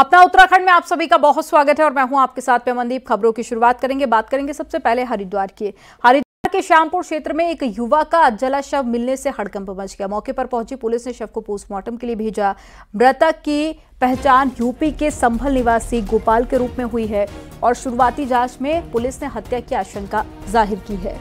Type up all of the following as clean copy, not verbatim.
अपना उत्तराखंड में आप सभी का बहुत स्वागत है और मैं हूं आपके साथ पेमनदीप। खबरों की शुरुआत करेंगे। बात करेंगे सबसे पहले हरिद्वार की। हरिद्वार के श्यामपुर क्षेत्र में एक युवा का जला शव मिलने से हड़कंप मच गया। मौके पर पहुंची पुलिस ने शव को पोस्टमार्टम के लिए भेजा। मृतक की पहचान यूपी के संभल निवासी गोपाल के रूप में हुई है और शुरुआती जांच में पुलिस ने हत्या की आशंका जाहिर की है।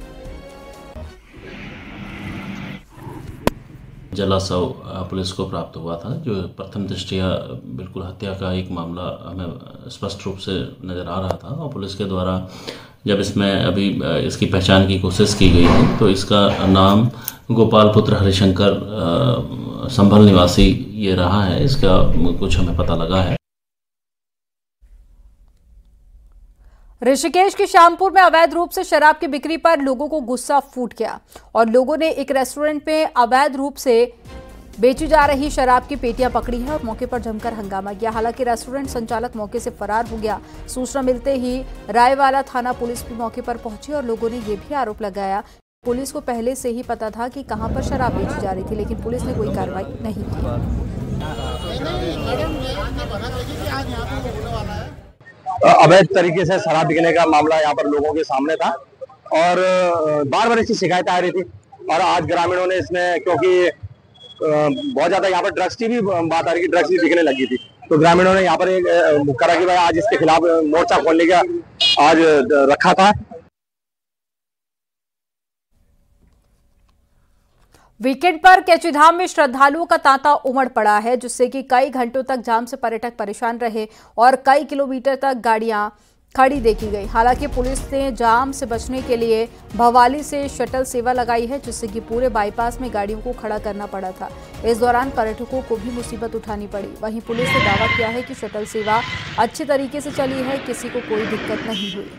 जला शव पुलिस को प्राप्त हुआ था, जो प्रथम दृष्टया बिल्कुल हत्या का एक मामला हमें स्पष्ट रूप से नज़र आ रहा था। और पुलिस के द्वारा जब इसमें अभी इसकी पहचान की कोशिश की गई है तो इसका नाम गोपाल पुत्र हरिशंकर संभल निवासी ये रहा है। इसका कुछ हमें पता लगा है। ऋषिकेश के श्यामपुर में अवैध रूप से शराब की बिक्री पर लोगों को गुस्सा फूट गया और लोगों ने एक रेस्टोरेंट में अवैध रूप से बेची जा रही शराब की पेटियां पकड़ी है और मौके पर जमकर हंगामा किया। हालांकि रेस्टोरेंट संचालक मौके से फरार हो गया। सूचना मिलते ही रायवाला थाना पुलिस भी मौके पर पहुंची और लोगों ने ये भी आरोप लगाया पुलिस को पहले से ही पता था कि कहां पर शराब बेची जा रही थी, लेकिन पुलिस ने कोई कार्रवाई नहीं की। अवैध तरीके से शराब बिकने का मामला यहाँ पर लोगों के सामने था और बार बार इसकी शिकायत आ रही थी। और आज ग्रामीणों ने इसमें, क्योंकि बहुत ज्यादा यहाँ पर ड्रग्स की भी बात आ रही थी, ड्रग्स भी बिकने लगी थी, तो ग्रामीणों ने यहाँ पर एक करा कि भाई आज इसके खिलाफ मोर्चा खोलने का आज रखा था। वीकेंड पर कैचीधाम में श्रद्धालुओं का तांता उमड़ पड़ा है, जिससे कि कई घंटों तक जाम से पर्यटक परेशान रहे और कई किलोमीटर तक गाड़ियां खड़ी देखी गई। हालांकि पुलिस ने जाम से बचने के लिए भवाली से शटल सेवा लगाई है, जिससे कि पूरे बाईपास में गाड़ियों को खड़ा करना पड़ा था। इस दौरान पर्यटकों को भी मुसीबत उठानी पड़ी। वहीं पुलिस ने दावा किया है कि शटल सेवा अच्छे तरीके से चली है, किसी को कोई दिक्कत नहीं हुई।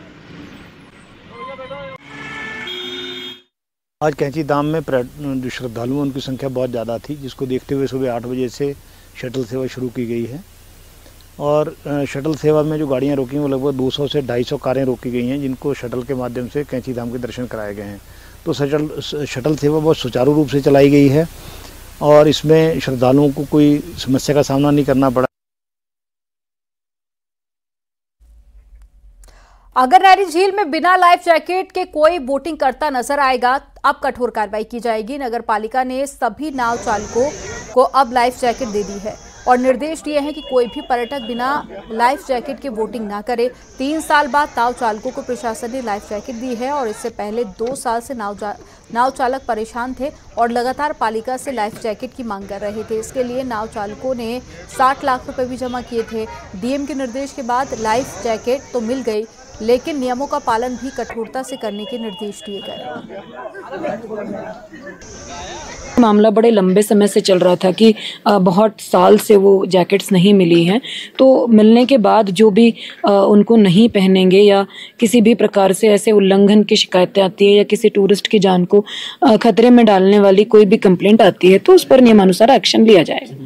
आज कैचीधाम में जो श्रद्धालु हैं उनकी संख्या बहुत ज़्यादा थी, जिसको देखते हुए सुबह 8 बजे से शटल सेवा शुरू की गई है। और शटल सेवा में जो गाड़ियां रोकी हैं वो लगभग 200 से 250 कारें रोकी गई हैं, जिनको शटल के माध्यम से कैचीधाम के दर्शन कराए गए हैं। तो शटल सेवा बहुत सुचारू रूप से चलाई गई है और इसमें श्रद्धालुओं को कोई समस्या का सामना नहीं करना पड़ा। अगर नैनी झील में बिना लाइफ जैकेट के कोई बोटिंग करता नजर आएगा, अब कठोर कार्रवाई की जाएगी। नगर पालिका ने सभी नाव चालकों को अब लाइफ जैकेट दे दी है और निर्देश दिए हैं कि कोई भी पर्यटक बिना लाइफ जैकेट के बोटिंग ना करे। 3 साल बाद नाव चालकों को प्रशासन ने लाइफ जैकेट दी है और इससे पहले 2 साल से नाव चालक परेशान थे और लगातार पालिका से लाइफ जैकेट की मांग कर रहे थे। इसके लिए नाव चालकों ने 60 लाख रुपए भी जमा किए थे। डीएम के निर्देश के बाद लाइफ जैकेट तो मिल गई, लेकिन नियमों का पालन भी कठोरता से करने के निर्देश दिए गए। मामला बड़े लंबे समय से चल रहा था कि बहुत साल से वो जैकेट्स नहीं मिली हैं, तो मिलने के बाद जो भी उनको नहीं पहनेंगे या किसी भी प्रकार से ऐसे उल्लंघन की शिकायतें आती है या किसी टूरिस्ट की जान को खतरे में डालने वाली कोई भी कंप्लेंट आती है तो उस पर नियमानुसार एक्शन लिया जाएगा।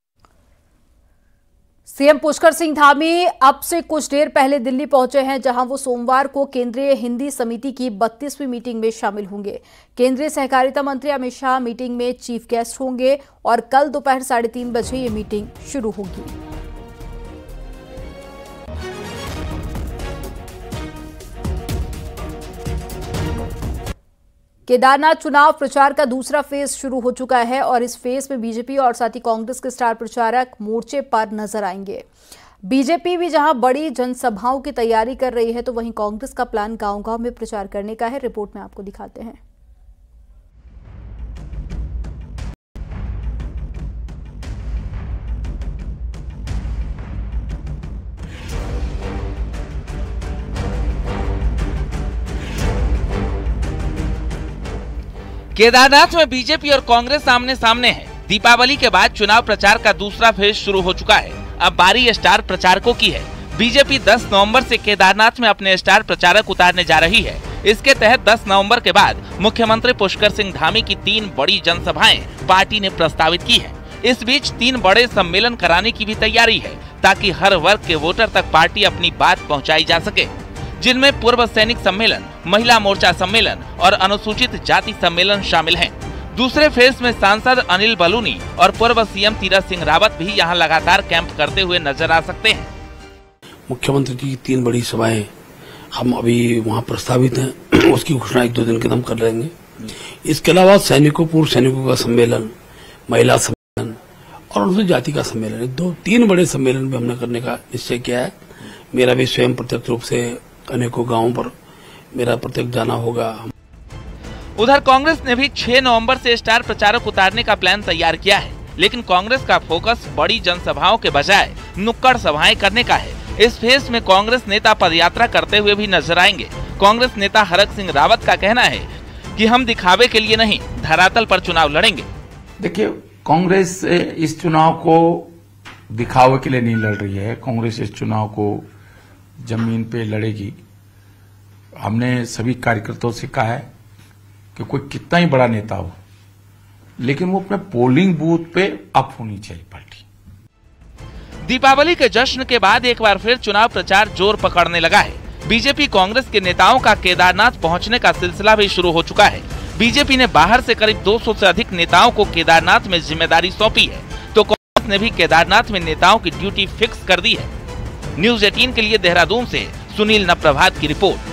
सीएम पुष्कर सिंह धामी अब से कुछ देर पहले दिल्ली पहुंचे हैं, जहां वो सोमवार को केंद्रीय हिंदी समिति की 32वीं मीटिंग में शामिल होंगे। केंद्रीय सहकारिता मंत्री अमित शाह मीटिंग में चीफ गेस्ट होंगे और कल दोपहर 3:30 बजे ये मीटिंग शुरू होगी। केदारनाथ चुनाव प्रचार का दूसरा फेज शुरू हो चुका है और इस फेज में बीजेपी और साथ ही कांग्रेस के स्टार प्रचारक मोर्चे पर नजर आएंगे। बीजेपी भी जहां बड़ी जनसभाओं की तैयारी कर रही है, तो वहीं कांग्रेस का प्लान गांव-गांव में प्रचार करने का है। रिपोर्ट में आपको दिखाते हैं। केदारनाथ में बीजेपी और कांग्रेस आमने सामने है। दीपावली के बाद चुनाव प्रचार का दूसरा फेज शुरू हो चुका है। अब बारी स्टार प्रचारकों की है। बीजेपी 10 नवंबर से केदारनाथ में अपने स्टार प्रचारक उतारने जा रही है। इसके तहत 10 नवंबर के बाद मुख्यमंत्री पुष्कर सिंह धामी की 3 बड़ी जनसभाएं पार्टी ने प्रस्तावित की है। इस बीच 3 बड़े सम्मेलन कराने की भी तैयारी है, ताकि हर वर्ग के वोटर तक पार्टी अपनी बात पहुँचाई जा सके, जिनमें पूर्व सैनिक सम्मेलन, महिला मोर्चा सम्मेलन और अनुसूचित जाति सम्मेलन शामिल हैं। दूसरे फेज में सांसद अनिल बलूनी और पूर्व सीएम तीरथ सिंह रावत भी यहां लगातार कैंप करते हुए नजर आ सकते हैं। मुख्यमंत्री जी की 3 बड़ी सभाएं हम अभी वहां प्रस्तावित हैं, उसकी घोषणा 1-2 दिन के अंदर कर लेंगे। इसके अलावा सैनिकों, पूर्व सैनिकों का सम्मेलन, महिला सम्मेलन और अनुसूचित जाति का सम्मेलन, 2-3 बड़े सम्मेलन भी हमने करने का निश्चय किया है। मेरा भी स्वयं प्रत्यक्ष रूप से अनेकों गांवों पर मेरा प्रत्यक्ष जाना होगा। उधर कांग्रेस ने भी 6 नवंबर से स्टार प्रचारक उतारने का प्लान तैयार किया है, लेकिन कांग्रेस का फोकस बड़ी जनसभाओं के बजाय नुक्कड़ सभाएं करने का है। इस फेज में कांग्रेस नेता पदयात्रा करते हुए भी नजर आएंगे। कांग्रेस नेता हरक सिंह रावत का कहना है कि हम दिखावे के लिए नहीं, धरातल पर चुनाव लड़ेंगे। देखिए, कांग्रेस इस चुनाव को दिखावे के लिए नहीं लड़ रही है। कांग्रेस इस चुनाव को जमीन पे लड़ेगी। हमने सभी कार्यकर्ताओं से कहा है कि कोई कितना ही बड़ा नेता हो, लेकिन वो अपने पोलिंग बूथ पे अप होनी चाहिए पार्टी। दीपावली के जश्न के बाद एक बार फिर चुनाव प्रचार जोर पकड़ने लगा है। बीजेपी कांग्रेस के नेताओं का केदारनाथ पहुंचने का सिलसिला भी शुरू हो चुका है। बीजेपी ने बाहर से करीब 200 से अधिक नेताओं को केदारनाथ में जिम्मेदारी सौंपी है, तो कांग्रेस ने भी केदारनाथ में नेताओं की ड्यूटी फिक्स कर दी है। न्यूज़ 18 के लिए देहरादून से सुनील नप्रभात की रिपोर्ट।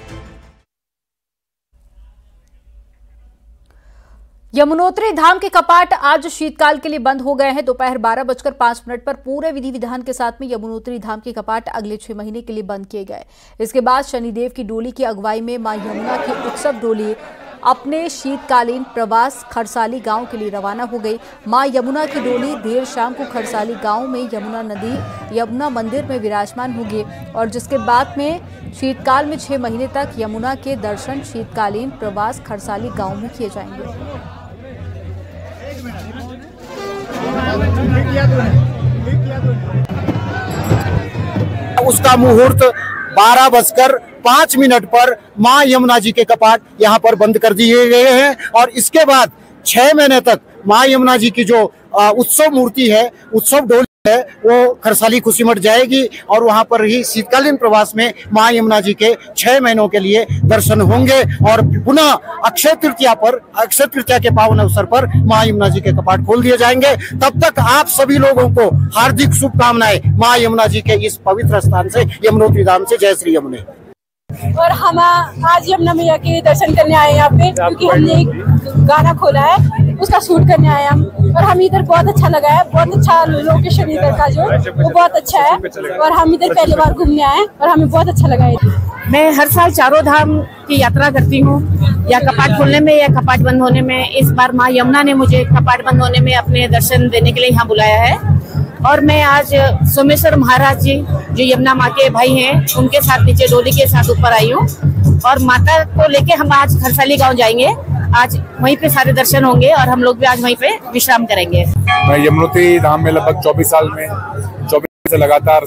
यमुनोत्री धाम के कपाट आज शीतकाल के लिए बंद हो गए हैं। दोपहर 12:05 पर पूरे विधि विधान के साथ में यमुनोत्री धाम के कपाट अगले 6 महीने के लिए बंद किए गए। इसके बाद शनिदेव की डोली की अगुवाई में मां यमुना की उत्सव डोली अपने शीतकालीन प्रवास खरसाली गांव के लिए रवाना हो गई। मां यमुना की डोली देर शाम को खरसाली गांव में यमुना मंदिर में विराजमान होगी और जिसके बाद में शीतकाल में 6 महीने तक यमुना के दर्शन शीतकालीन प्रवास खरसाली गांव में किए जाएंगे। उसका मुहूर्त 12:05 पर मां यमुना जी के कपाट यहाँ पर बंद कर दिए गए हैं और इसके बाद 6 महीने तक मां यमुना जी की जो उत्सव मूर्ति है, उत्सव डोली है, वो खरसाली खुशीमठ जाएगी और वहां पर ही शीतकालीन प्रवास में मां यमुना जी के 6 महीनों के लिए दर्शन होंगे और पुनः अक्षय तृतीया के पावन अवसर पर मां यमुना जी के कपाट खोल दिए जाएंगे। तब तक आप सभी लोगों को हार्दिक शुभकामनाएं मां यमुना जी के इस पवित्र स्थान से, यमुनोत्री धाम से। जय श्री यमुने। और हम आज यमुना मैया के दर्शन करने आए हैं यहाँ पे, क्योंकि हमने एक गाना खोला है, उसका शूट करने आए हम। और हम इधर बहुत अच्छा लगा है, बहुत अच्छा लोकेशन इधर का जो वो बहुत अच्छा है और हम इधर पहली बार घूमने आए और हमें बहुत अच्छा लगा है। मैं हर साल चारों धाम की यात्रा करती हूँ, या कपाट खोलने में या कपाट बंद होने में। इस बार माँ यमुना ने मुझे कपाट बंद होने में अपने दर्शन देने के लिए यहाँ बुलाया है और मैं आज सोमेश्वर महाराज जी जो यमुना माँ के भाई हैं उनके साथ नीचे डोली के साथ ऊपर आई हूँ और माता को लेके हम आज खरसाली गांव जाएंगे। आज वहीं पे सारे दर्शन होंगे और हम लोग भी आज वहीं पे विश्राम करेंगे। मैं यमुनोत्री धाम में लगभग 24 साल में 24 से लगातार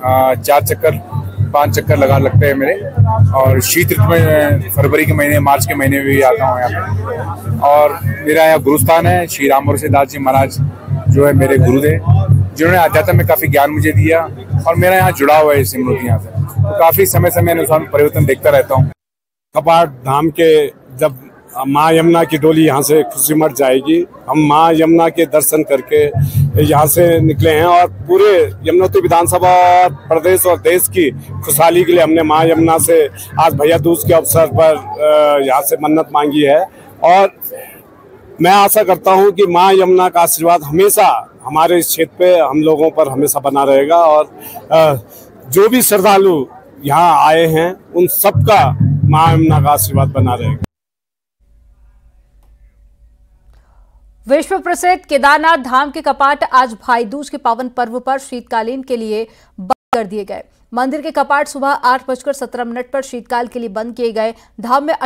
4 चक्कर 5 चक्कर लगते हैं मेरे। और शीत ऋतु में फरवरी के महीने, मार्च के महीने में भी आता हूँ यहाँ पे। और मेरा यहाँ गुरुस्थान है, श्री रामवरसी दास जी महाराज जो है मेरे गुरुदेव, जिन्होंने आध्यात्म में काफी ज्ञान मुझे दिया और मेरा यहाँ जुड़ा हुआ है इस यमुनोत्री यहाँ से। तो काफी समय अनुसार परिवर्तन देखता रहता हूँ। कपाट धाम के जब माँ यमुना की डोली यहाँ से खुशीमठ जाएगी, हम माँ यमुना के दर्शन करके यहाँ से निकले हैं और पूरे यमुनोत्री विधानसभा और प्रदेश और देश की खुशहाली के लिए हमने माँ यमुना से आज भैया दूज के अवसर पर यहाँ से मन्नत मांगी है। और मैं आशा करता हूँ कि माँ यमुना का आशीर्वाद हमेशा हमारे इस क्षेत्र पे हम लोगों पर हमेशा बना रहेगा और जो भी श्रद्धालु यहाँ आए हैं उन सबका माँ यमुना का आशीर्वाद बना रहेगा। विश्व प्रसिद्ध केदारनाथ धाम के कपाट आज भाई दूज के पावन पर्व पर शीतकालीन के लिए बंद कर दिए गए। मंदिर के कपाट सुबह 8:17 पर शीतकाल के लिए बंद किए गए। धाम में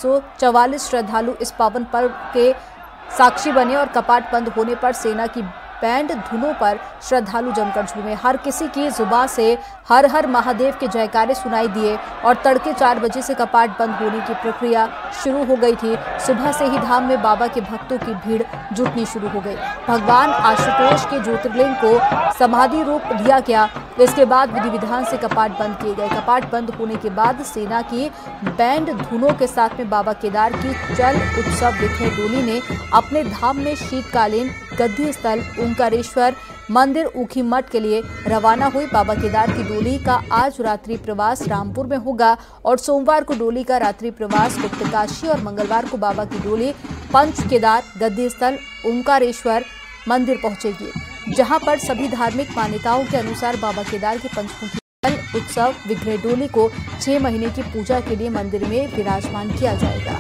18,644 श्रद्धालु इस पावन पर्व के साक्षी बने और कपाट बंद होने पर सेना की बैंड धुनों पर श्रद्धालु जमकर झूमे। हर किसी की जुबान से हर हर महादेव के जयकारे सुनाई दिए और तड़के 4 बजे से कपाट बंद होने की प्रक्रिया शुरू हो गई थी। सुबह से ही धाम में बाबा के भक्तों की भीड़ जुटनी शुरू हो गई। भगवान आशुतोष के ज्योतिर्लिंग को समाधि रूप दिया गया। इसके बाद विधि विधान से कपाट बंद किए गए। कपाट बंद होने के बाद सेना की बैंड धुनों के साथ में बाबा केदार की चल उत्सव विखे डोली ने अपने धाम में शीतकालीन गद्दी स्थल ओंकारेश्वर मंदिर ऊखीमठ के लिए रवाना हुई। बाबा केदार की डोली का आज रात्रि प्रवास रामपुर में होगा और सोमवार को डोली का रात्रि प्रवास गुप्तकाशी और मंगलवार को बाबा की डोली पंच केदार गद्दी स्थल ओंकारेश्वर मंदिर पहुंचेगी, जहां पर सभी धार्मिक मान्यताओं के अनुसार बाबा केदार के पंचमुखी जल उत्सव विग्रह डोली को 6 महीने की पूजा के लिए मंदिर में विराजमान किया जाएगा।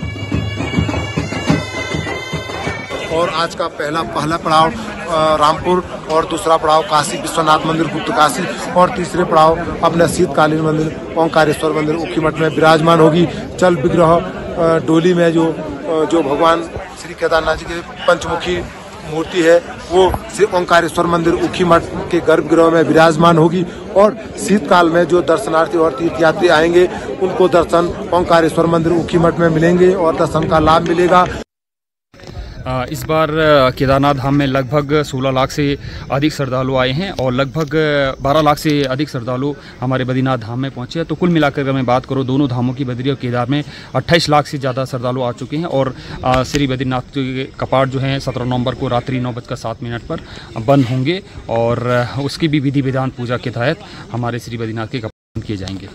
और आज का पहला पड़ाव रामपुर और दूसरा पड़ाव काशी विश्वनाथ मंदिर गुप्त काशी और तीसरे पड़ाव अपना शीतकालीन मंदिर ओंकारेश्वर मंदिर ऊखीमठ में विराजमान होगी। चल विग्रह डोली में जो भगवान श्री केदारनाथ जी के पंचमुखी मूर्ति है वो श्री ओंकारेश्वर मंदिर ऊखीमठ के गर्भगृह में विराजमान होगी और शीतकाल में जो दर्शनार्थी और तीर्थयात्री आएंगे उनको दर्शन ओंकारेश्वर मंदिर ऊखीमठ में मिलेंगे और दर्शन का लाभ मिलेगा। इस बार केदारनाथ धाम में लगभग 16 लाख से अधिक श्रद्धालु आए हैं और लगभग 12 लाख से अधिक श्रद्धालु हमारे बद्रीनाथ धाम में पहुंचे हैं। तो कुल मिलाकर अगर मैं बात करूं दोनों धामों की बद्री और केदार में 28 लाख से ज़्यादा श्रद्धालु आ चुके हैं और श्री बद्रीनाथ के कपाट जो हैं 17 नवंबर को रात्रि 9:07 पर बंद होंगे और उसकी भी विधि विधान पूजा के तहत हमारे श्री बद्रीनाथ के कपाट बंद किए जाएंगे।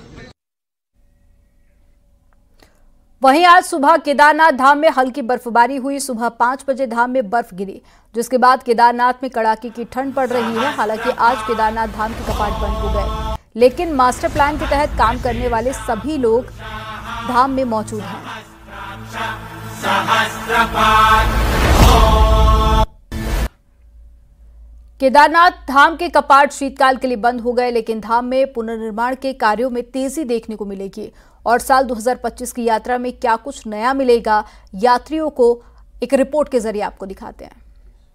वहीं आज सुबह केदारनाथ धाम में हल्की बर्फबारी हुई। सुबह 5 बजे धाम में बर्फ गिरी, जिसके बाद केदारनाथ में कड़ाके की ठंड पड़ रही है। हालांकि आज केदारनाथ धाम के कपाट बंद हो गए, लेकिन मास्टर प्लान के तहत काम करने वाले सभी लोग धाम में मौजूद हैं। केदारनाथ धाम के कपाट शीतकाल के लिए बंद हो गए, लेकिन धाम में पुनर्निर्माण के कार्यों में तेजी देखने को मिलेगी और साल 2025 की यात्रा में क्या कुछ नया मिलेगा, यात्रियों को एक रिपोर्ट के जरिए आपको दिखाते हैं।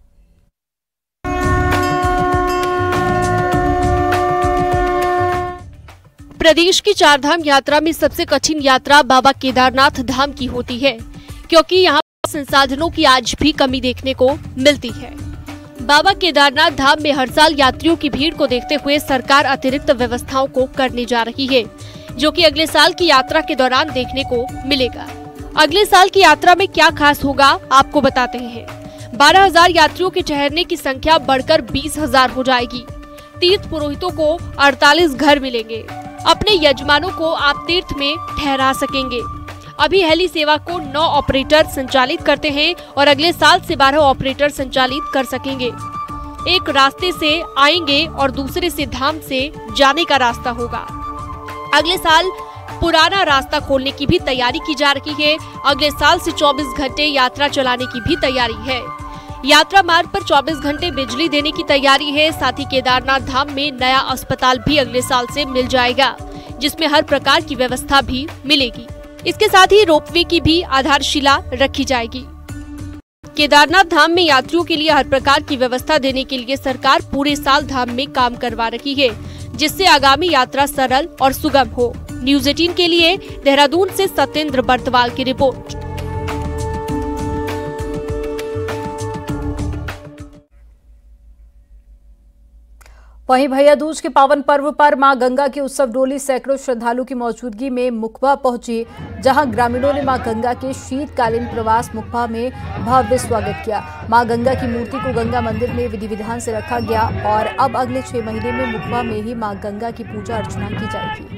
प्रदेश की 4 धाम यात्रा में सबसे कठिन यात्रा बाबा केदारनाथ धाम की होती है, क्योंकि यहाँ संसाधनों की आज भी कमी देखने को मिलती है। बाबा केदारनाथ धाम में हर साल यात्रियों की भीड़ को देखते हुए सरकार अतिरिक्त व्यवस्थाओं को करने जा रही है, जो कि अगले साल की यात्रा के दौरान देखने को मिलेगा। अगले साल की यात्रा में क्या खास होगा आपको बताते हैं। 12,000 यात्रियों के ठहरने की संख्या बढ़कर 20,000 हो जाएगी। तीर्थ पुरोहितों को 48 घर मिलेंगे। अपने यजमानों को आप तीर्थ में ठहरा सकेंगे। अभी हेली सेवा को 9 ऑपरेटर संचालित करते हैं और अगले साल से 12 ऑपरेटर संचालित कर सकेंगे। एक रास्ते से आएंगे और दूसरे से धाम से जाने का रास्ता होगा। अगले साल पुराना रास्ता खोलने की भी तैयारी की जा रही है। अगले साल से 24 घंटे यात्रा चलाने की भी तैयारी है। यात्रा मार्ग पर 24 घंटे बिजली देने की तैयारी है। साथ ही केदारनाथ धाम में नया अस्पताल भी अगले साल से मिल जाएगा, जिसमें हर प्रकार की व्यवस्था भी मिलेगी। इसके साथ ही रोपवे की भी आधारशिला रखी जाएगी। केदारनाथ धाम में यात्रियों के लिए हर प्रकार की व्यवस्था देने के लिए सरकार पूरे साल धाम में काम करवा रही है, जिससे आगामी यात्रा सरल और सुगम हो। न्यूज़ 18 के लिए देहरादून से सत्येंद्र बर्तवाल की रिपोर्ट। वहीं भैया दूज के पावन पर्व पर मां गंगा की उत्सव डोली सैकड़ों श्रद्धालु की मौजूदगी में मुखबा पहुंची, जहां ग्रामीणों ने मां गंगा के शीतकालीन प्रवास मुखबा में भव्य स्वागत किया। मां गंगा की मूर्ति को गंगा मंदिर में विधि विधान से रखा गया और अब अगले 6 महीने में मुखबा में ही मां गंगा की पूजा अर्चना की जाएगी।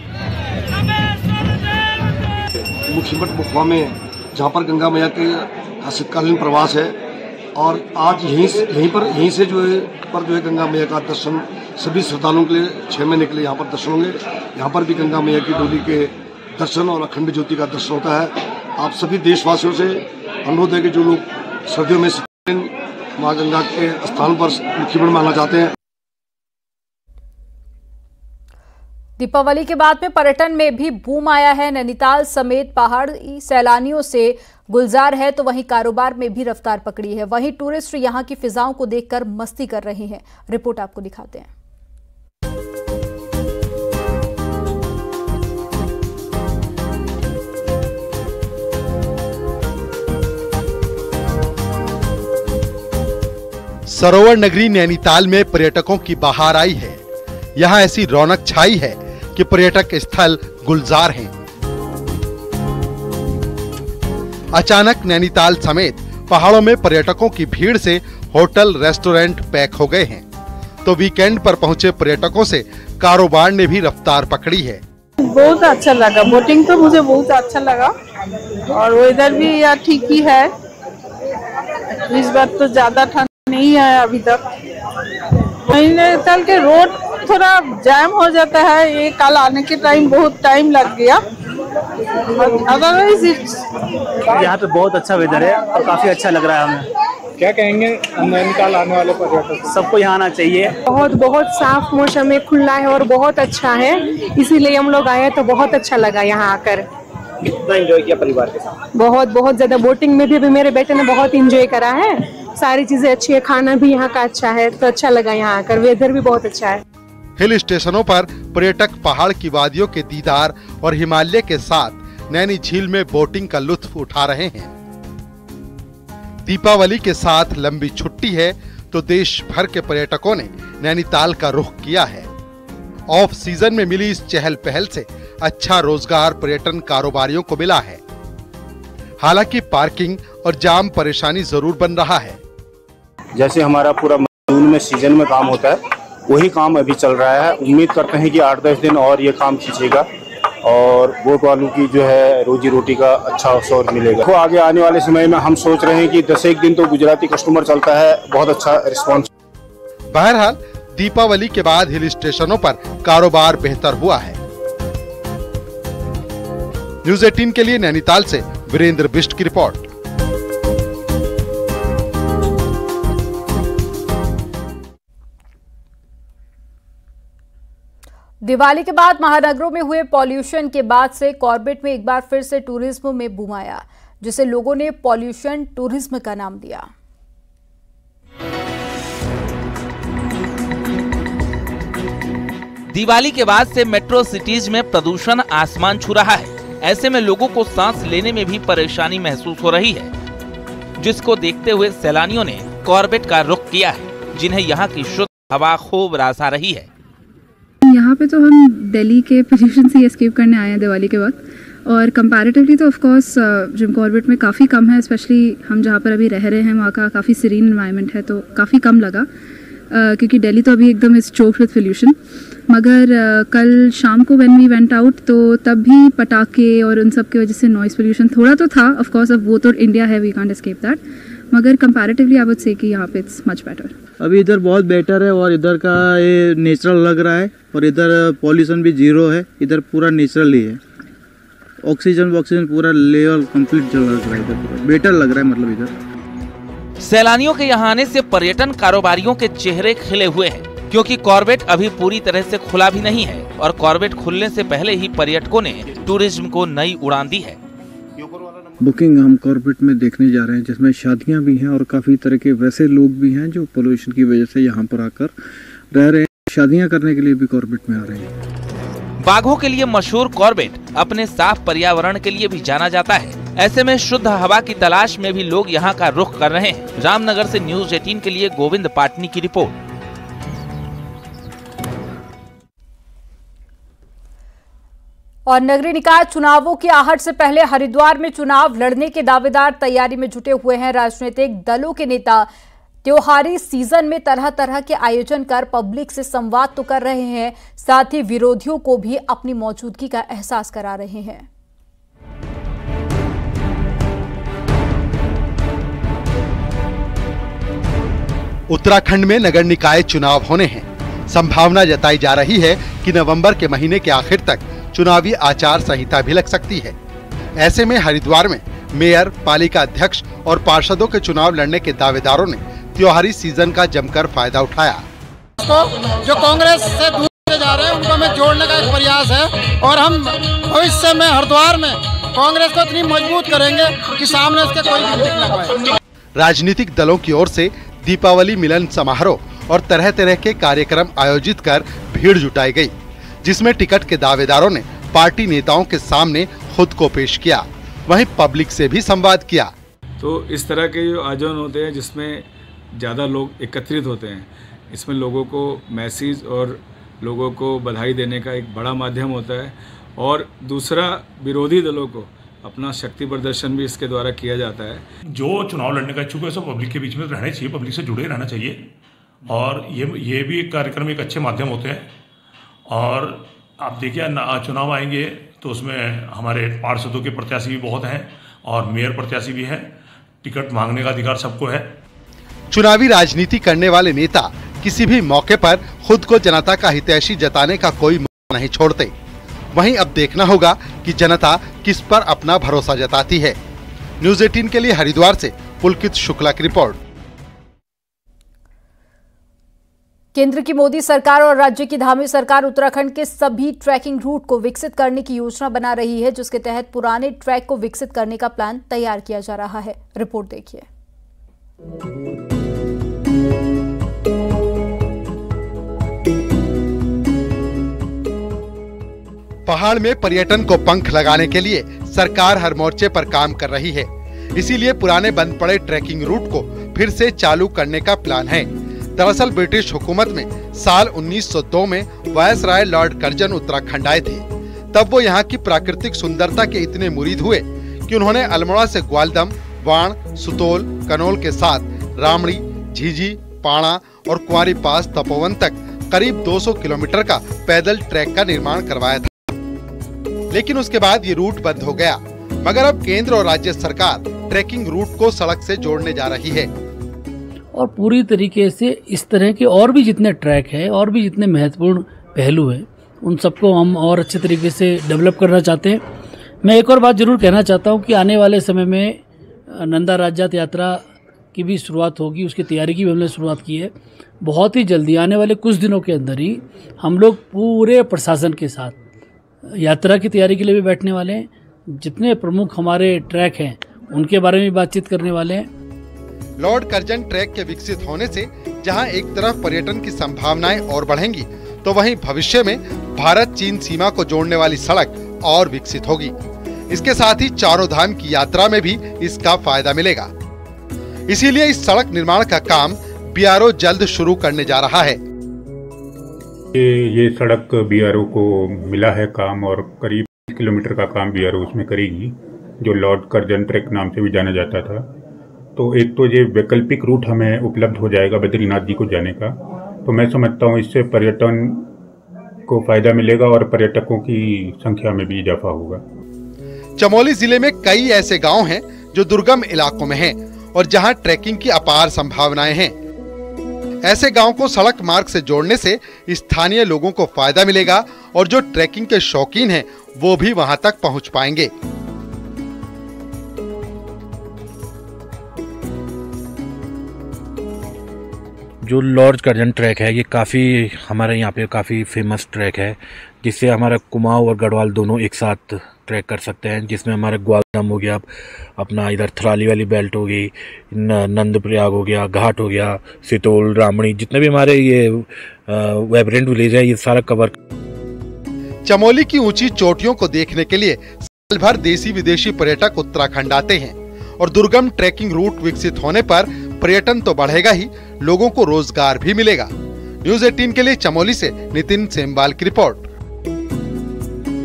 ऊखीमठ मुखबा में जहाँ पर गंगा मैया के शीतकालीन प्रवास है और आज यहीं से जो है गंगा मैया का दर्शन सभी श्रद्धालुओं के लिए 6 महीने के लिए यहाँ पर दर्शन होंगे। यहाँ पर भी गंगा मैया की डोली के दर्शन और अखंड ज्योति का दर्शन होता है। आप सभी देशवासियों से अनुरोध है कि जो लोग सर्दियों में माँ गंगा के स्थान पर ऊखीमठ में आना चाहते हैं। दीपावली के बाद में पर्यटन में भी बूम आया है। नैनीताल समेत पहाड़ी सैलानियों से गुलजार है तो वहीं कारोबार में भी रफ्तार पकड़ी है। वहीं टूरिस्ट यहां की फिजाओं को देखकर मस्ती कर रहे हैं। रिपोर्ट आपको दिखाते हैं। सरोवर नगरी नैनीताल में पर्यटकों की बहार आई है। यहाँ ऐसी रौनक छाई है कि पर्यटक स्थल गुलजार हैं। अचानक नैनीताल समेत पहाड़ों में पर्यटकों की भीड़ से होटल रेस्टोरेंट पैक हो गए हैं, तो वीकेंड पर पहुंचे पर्यटकों से कारोबार ने भी रफ्तार पकड़ी है। बहुत अच्छा लगा, बोटिंग तो मुझे बहुत अच्छा लगा और वेदर भी यार ठीक ही है। इस बार तो ज्यादा ठंड नहीं है अभी तक। नैनीताल के रोड थोड़ा जाम हो जाता है, ये कल आने के टाइम बहुत टाइम लग गया। अदरवाइज यहाँ पे बहुत अच्छा वेदर है और काफी अच्छा लग रहा है हमें। क्या कहेंगे नैनीताल आने वाले पर्यटक? सबको यहाँ आना चाहिए। बहुत साफ मौसम है, खुला है और बहुत अच्छा है, इसीलिए हम लोग आए तो बहुत अच्छा लगा यहाँ आकर। कितना एंजॉय किया परिवार के साथ? बहुत ज्यादा। बोटिंग में भी अभी मेरे बेटे ने बहुत एंजॉय करा है। सारी चीजें अच्छी है, खाना भी यहाँ का अच्छा है, तो अच्छा लगा यहाँ आकर। वेदर भी बहुत अच्छा है। हिल स्टेशनों पर पर्यटक पहाड़ की वादियों के दीदार और हिमालय के साथ नैनी झील में बोटिंग का लुत्फ उठा रहे हैं। दीपावली के साथ लंबी छुट्टी है तो देश भर के पर्यटकों ने नैनीताल का रुख किया है। ऑफ सीजन में मिली इस चहल पहल से अच्छा रोजगार पर्यटन कारोबारियों को मिला है। हालांकि पार्किंग और जाम परेशानी जरूर बन रहा है। जैसे हमारा पूरा जून में सीजन में काम होता है, वही काम अभी चल रहा है। उम्मीद करते हैं कि 8-10 दिन और ये काम खींचेगा और बोट वालों की जो है रोजी रोटी का अच्छा अवसर मिलेगा। तो आगे आने वाले समय में हम सोच रहे हैं कि 10 दिन तो गुजराती कस्टमर चलता है, बहुत अच्छा रिस्पॉन्स। बहरहाल दीपावली के बाद हिल स्टेशनों पर कारोबार बेहतर हुआ है। न्यूज़ 18 के लिए नैनीताल से वीरेंद्र बिष्ट की रिपोर्ट। दिवाली के बाद महानगरों में हुए पॉल्यूशन के बाद से कॉर्बेट में एक बार फिर से टूरिज्म में बूम आया, जिसे लोगों ने पॉल्यूशन टूरिज्म का नाम दिया। दिवाली के बाद से मेट्रो सिटीज में प्रदूषण आसमान छू रहा है। ऐसे में लोगों को सांस लेने में भी परेशानी महसूस हो रही है, जिसको देखते हुए सैलानियों ने कॉर्बेट का रुख किया है, जिन्हें यहाँ की शुद्ध हवा खूब रासा रही है। यहाँ पे तो हम दिल्ली के पोल्यूशन से एस्केप करने आए हैं दिवाली के बाद, और कंपैरेटिवली तो ऑफ कोर्स जिम कॉर्बेट में काफ़ी कम है। स्पेशली हम जहाँ पर अभी रह रहे हैं वहाँ का काफ़ी सीरीन एनवायरनमेंट है, तो काफ़ी कम लगा, क्योंकि दिल्ली तो अभी एकदम इज चोक्ड विद पोल्यूशन। मगर कल शाम को व्हेन वी वेंट आउट तो तब भी पटाखे और उन सब की वजह से नॉइज़ पोल्यूशन थोड़ा तो था। ऑफ कोर्स अब वो तो इंडिया है, वी कांट एस्केप दैट, मगर कंपैरेटिवली आई वुड से कि यहाँ पे इट्स मच बेटर। अभी इधर बहुत बेटर है और इधर का ये नेचुरल लग रहा है और इधर पॉल्यूशन भी जीरो है। इधर पूरा नेचुरल ही है, ऑक्सीजन पूरा लेवल कंप्लीट चल रहा है, इधर पूरा बेटर लग रहा है। मतलब इधर सैलानियों के यहाँ आने से पर्यटन कारोबारियों के चेहरे खिले हुए हैं, क्योंकि कॉर्बेट अभी पूरी तरह से खुला भी नहीं है और कॉर्बेट खुलने से पहले ही पर्यटकों ने टूरिज्म को नई उड़ान दी है। बुकिंग हम कॉर्बेट में देखने जा रहे हैं, जिसमें शादियां भी हैं और काफी तरह के वैसे लोग भी हैं जो पोल्यूशन की वजह से यहाँ पर आकर रह रहे हैं। शादियां करने के लिए भी कॉर्बेट में आ रहे हैं। बाघों के लिए मशहूर कॉर्बेट अपने साफ पर्यावरण के लिए भी जाना जाता है। ऐसे में शुद्ध हवा की तलाश में भी लोग यहाँ का रुख कर रहे हैं। रामनगर से न्यूज़ 18 के लिए गोविंद पाटनी की रिपोर्ट। और नगरीय निकाय चुनावों की आहट से पहले हरिद्वार में चुनाव लड़ने के दावेदार तैयारी में जुटे हुए हैं। राजनीतिक दलों के नेता त्योहारी सीजन में तरह तरह के आयोजन कर पब्लिक से संवाद तो कर रहे हैं, साथ ही विरोधियों को भी अपनी मौजूदगी का एहसास करा रहे हैं। उत्तराखंड में नगर निकाय चुनाव होने हैं। संभावना जताई जा रही है कि नवंबर के महीने के आखिर तक चुनावी आचार संहिता भी लग सकती है। ऐसे में हरिद्वार में मेयर, पालिका अध्यक्ष और पार्षदों के चुनाव लड़ने के दावेदारों ने त्योहारी सीजन का जमकर फायदा उठाया। जो कांग्रेस से दूर जा रहे हैं उनको हमें जोड़ने का एक प्रयास है और हम भविष्य में हरिद्वार में कांग्रेस को इतनी मजबूत करेंगे कि सामने उसके कोई भी टिक न पाए। राजनीतिक दलों की ओर से दीपावली मिलन समारोह और तरह तरह के कार्यक्रम आयोजित कर भीड़ जुटाई गई, जिसमें टिकट के दावेदारों ने पार्टी नेताओं के सामने खुद को पेश किया, वहीं पब्लिक से भी संवाद किया। तो इस तरह के जो आयोजन होते हैं जिसमें ज़्यादा लोग एकत्रित होते हैं, इसमें लोगों को मैसेज और लोगों को बधाई देने का एक बड़ा माध्यम होता है और दूसरा विरोधी दलों को अपना शक्ति प्रदर्शन भी इसके द्वारा किया जाता है। जो चुनाव लड़ने का इच्छुक है सब पब्लिक के बीच में रहना चाहिए, पब्लिक से जुड़े रहना चाहिए और ये भी एक कार्यक्रम एक अच्छे माध्यम होते हैं। और आप देखिए चुनाव आएंगे तो उसमें हमारे पार्षदों के प्रत्याशी भी बहुत हैं और मेयर प्रत्याशी भी हैं। टिकट मांगने का अधिकार सबको है। चुनावी राजनीति करने वाले नेता किसी भी मौके पर खुद को जनता का हितैषी जताने का कोई मौका नहीं छोड़ते। वहीं अब देखना होगा कि जनता किस पर अपना भरोसा जताती है। न्यूज़ 18 के लिए हरिद्वार से पुलकित शुक्ला की रिपोर्ट। केंद्र की मोदी सरकार और राज्य की धामी सरकार उत्तराखंड के सभी ट्रैकिंग रूट को विकसित करने की योजना बना रही है, जिसके तहत पुराने ट्रैक को विकसित करने का प्लान तैयार किया जा रहा है। रिपोर्ट देखिए। पहाड़ में पर्यटन को पंख लगाने के लिए सरकार हर मोर्चे पर काम कर रही है। इसीलिए पुराने बंद पड़े ट्रैकिंग रूट को फिर से चालू करने का प्लान है। दरअसल ब्रिटिश हुकूमत में साल 1902 में वायसराय लॉर्ड कर्जन उत्तराखंड आए थे। तब वो यहाँ की प्राकृतिक सुंदरता के इतने मुरीद हुए कि उन्होंने अल्मोड़ा से ग्वालदम, वाण, सुतोल, कनोल के साथ रामड़ी, झीझी, पाणा और कुंवारी पास तपोवन तक करीब 200 किलोमीटर का पैदल ट्रैक का निर्माण करवाया था। लेकिन उसके बाद ये रूट बंद हो गया। मगर अब केंद्र और राज्य सरकार ट्रैकिंग रूट को सड़क से जोड़ने जा रही है और पूरी तरीके से इस तरह के और भी जितने ट्रैक है और भी जितने महत्वपूर्ण पहलू हैं उन सबको हम और अच्छे तरीके से डेवलप करना चाहते हैं। मैं एक और बात जरूर कहना चाहता हूं कि आने वाले समय में नंदा राज्यात यात्रा की भी शुरुआत होगी, उसकी तैयारी की भी हमने शुरुआत की है। बहुत ही जल्दी आने वाले कुछ दिनों के अंदर ही हम लोग पूरे प्रशासन के साथ यात्रा की तैयारी के लिए भी बैठने वाले हैं। जितने प्रमुख हमारे ट्रैक हैं उनके बारे में बातचीत करने वाले हैं। लॉर्ड कर्जन ट्रैक के विकसित होने से जहां एक तरफ पर्यटन की संभावनाएं और बढ़ेंगी, तो वहीं भविष्य में भारत चीन सीमा को जोड़ने वाली सड़क और विकसित होगी। इसके साथ ही चारों धाम की यात्रा में भी इसका फायदा मिलेगा। इसीलिए इस सड़क निर्माण का काम बीआरओ जल्द शुरू करने जा रहा है। ये सड़क बीआरओ को मिला है काम और करीब 20 किलोमीटर का काम बीआरओ उसमें करेगी, जो लॉर्ड कर्जन ट्रैक नाम से भी जाना जाता था। तो एक तो ये वैकल्पिक रूट हमें उपलब्ध हो जाएगा बद्रीनाथ जी को जाने का, तो मैं समझता हूँ इससे पर्यटन को फायदा मिलेगा और पर्यटकों की संख्या में भी इजाफा होगा। चमोली जिले में कई ऐसे गांव हैं जो दुर्गम इलाकों में हैं और जहां ट्रैकिंग की अपार संभावनाएं हैं। ऐसे गांव को सड़क मार्ग से जोड़ने से स्थानीय लोगों को फायदा मिलेगा और जो ट्रैकिंग के शौकीन हैं वो भी वहां तक पहुंच पाएंगे। जो लॉर्ड कर्जन ट्रैक है ये काफ़ी हमारे यहाँ पे काफ़ी फेमस ट्रैक है, जिससे हमारा कुमाऊं और गढ़वाल दोनों एक साथ ट्रैक कर सकते हैं। जिसमें हमारा ग्वालदम हो गया, अपना इधर थराली वाली बेल्ट हो गई, नंदप्रयाग हो गया, घाट हो गया, सितोल, रामणी, जितने भी हमारे ये वाइब्रेंट विलेज है ये सारा कवर। चमोली की ऊंची चोटियों को देखने के लिए साल भर देशी विदेशी पर्यटक उत्तराखंड आते हैं और दुर्गम ट्रैकिंग रूट विकसित होने पर पर्यटन तो बढ़ेगा ही, लोगों को रोजगार भी मिलेगा। न्यूज़ 18 के लिए चमोली से नितिन सेमवाल की रिपोर्ट।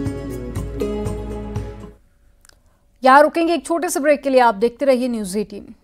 यहाँ रुकेंगे एक छोटे से ब्रेक के लिए। आप देखते रहिए न्यूज़ 18।